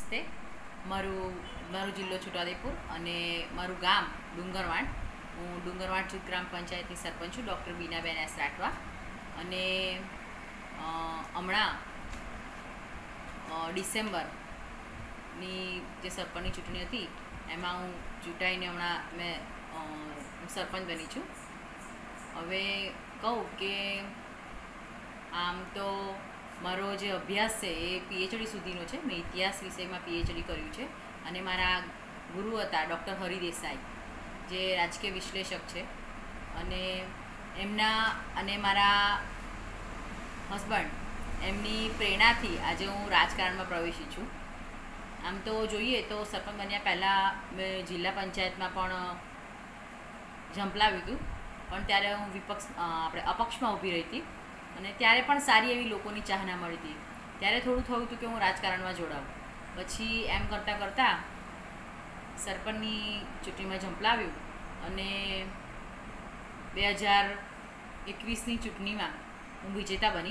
નમસ્તે. મારો જિલ્લો છોટાઉદેપુર અને મારું ગામ ડુંગરવાડ. હું ડુંગરવાડ જૂથ ગ્રામ પંચાયતની સરપંચ છું, ડૉક્ટર બીનાબેન એસ રાઠવા. અને હમણાં ડિસેમ્બરની જે સરપંચની ચૂંટણી હતી એમાં હું ચૂંટાઈને હમણાં હું સરપંચ બની છું. હવે કહું કે આમ તો મારો જે અભ્યાસ છે એ પીએચડી સુધીનો છે. મેં ઇતિહાસ વિષયમાં પીએચડી કર્યું છે અને મારા ગુરુ હતા ડૉક્ટર હરિ દેસાઈ, જે રાજકીય વિશ્લેષક છે. અને એમના અને મારા હસબન્ડ એમની પ્રેરણાથી આજે હું રાજકારણમાં પ્રવેશી છું. આમ તો જોઈએ તો સરપંચ બન્યા પહેલાં મેં જિલ્લા પંચાયતમાં પણ ઝંપલાવ્યું હતું, પણ ત્યારે હું અપક્ષમાં ઊભી રહી હતી અને ત્યારે પણ સારી એવી લોકોની ચાહના મળી હતી. ત્યારે થોડું થયું હતું કે હું રાજકારણમાં જોડાઉં. પછી એમ કરતાં કરતાં સરપંચની ચૂંટણીમાં ઝંપલાવ્યું અને 2021ની ચૂંટણીમાં હું વિજેતા બની.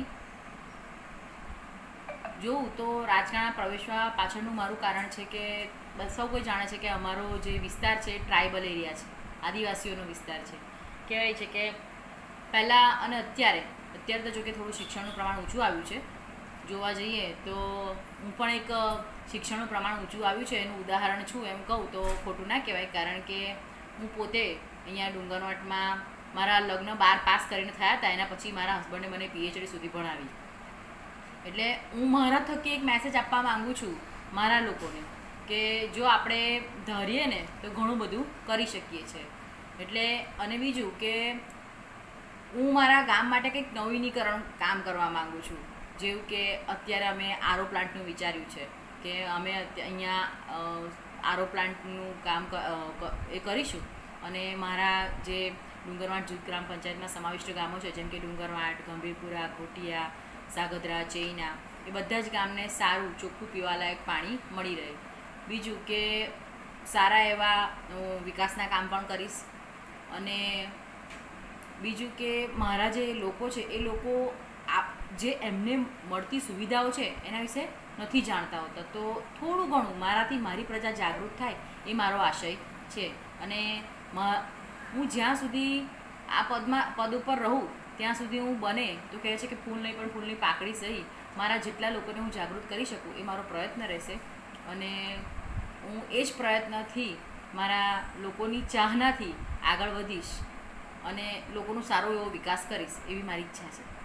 જોઉં તો રાજકારણ પ્રવેશવા પાછળનું મારું કારણ છે કે સૌ કોઈ જાણે છે કે અમારો જે વિસ્તાર છે એ ટ્રાઇબલ એરિયા છે, આદિવાસીઓનો વિસ્તાર છે. કહેવાય છે કે પહેલાં અને અત્યારે તો જો કે થોડું શિક્ષણનું પ્રમાણ ઊંચું આવ્યું છે. જોવા જઈએ તો હું પણ એક શિક્ષણનું પ્રમાણ ઊંચું આવ્યું છે એનું ઉદાહરણ છું એમ કહું તો ખોટું ના કહેવાય. કારણ કે હું પોતે અહીંયા ડુંગરવાટમાં મારા લગ્ન 12 પાસ કરીને થયા હતા, એના પછી મારા હસબન્ડે મને પીએચડી સુધી ભણાવી. એટલે હું મારા થકી એક મેસેજ આપવા માગું છું મારા લોકોને કે જો આપણે ધારીએ ને તો ઘણું બધું કરી શકીએ છીએ. એટલે અને બીજું કે હું મારા ગામ માટે કંઈક નવીનીકરણ કામ કરવા માગું છું. જેવું કે અત્યારે અમે આરો પ્લાન્ટનું વિચાર્યું છે કે અમે અહીંયા આરો પ્લાન્ટનું કામ એ કરીશું. અને મારા જે ડુંગરવાડ જૂથ ગ્રામ પંચાયતમાં સમાવિષ્ટ ગામો છે, જેમ કે ડુંગરવાડ, ગંભીરપુરા, ઘોટિયા, સાગદરા, ચેઈના, એ બધા જ ગામને સારું ચોખ્ખું પીવાલાયક પાણી મળી રહે. બીજું કે સારા એવા વિકાસના કામ પણ કરીશ. અને બીજું કે મારા જે લોકો છે એ લોકો જે એમને મળતી સુવિધાઓ છે એના વિશે નથી જાણતા હોતા. તો થોડું ઘણું મારાથી મારી પ્રજા જાગૃત થાય એ મારો આશય છે. અને હું જ્યાં સુધી આ પદ ઉપર રહું ત્યાં સુધી હું બને તો કહે છે કે ફૂલ નહીં પણ ફૂલની પાકડી સહી મારા જેટલા લોકોને હું જાગૃત કરી શકું એ મારો પ્રયત્ન રહેશે. અને હું એ જ પ્રયત્નથી મારા લોકોની ચાહનાથી આગળ વધીશ અને લોકોનો સારો એવો વિકાસ કરીશ એવી મારી ઈચ્છા છે.